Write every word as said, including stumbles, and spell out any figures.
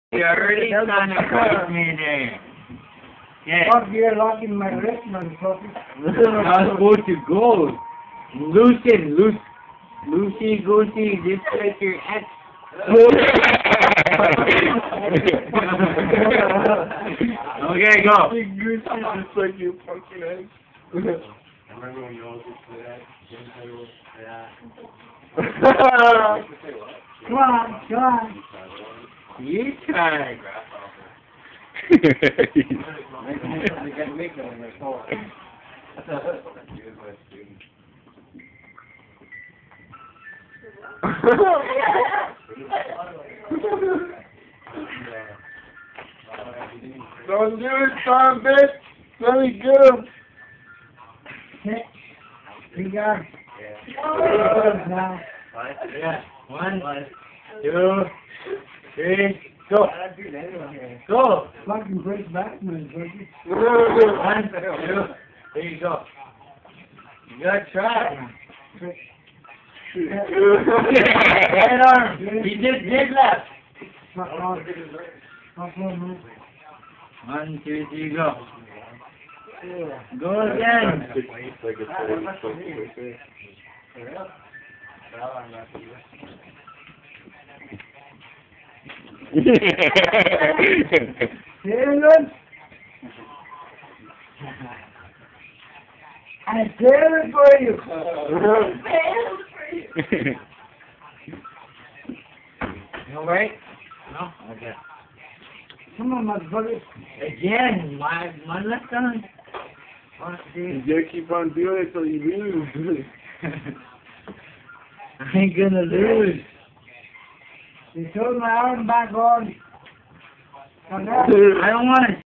You already done it with me there. Yeah. Fuck, you're locking my wrist, motherfucker. Not supposed to go. Loosen, loose, loosey goosey, just like your ex. Okay, go. Big goose, just like your fucking ex. Remember when you always used to do that? Yeah. Come on, come on. You try. Don't do it, son, bitch. Let me get him. Okay. We got him. Now. Yeah. One, two, three, go. Go. Fucking break back, motherfucker. One, two, three, go. You gotta try. Right arm. He just did left. Fuck off. Fuck off, man. One, two, three, go. Go again. Taylor? I Taylor for you. You alright? No? Okay. Come on, motherfucker. Again, my, my left arm. One, two. You gotta keep on doing it till you lose. I ain't gonna lose. You throw my arm back on. I don't want to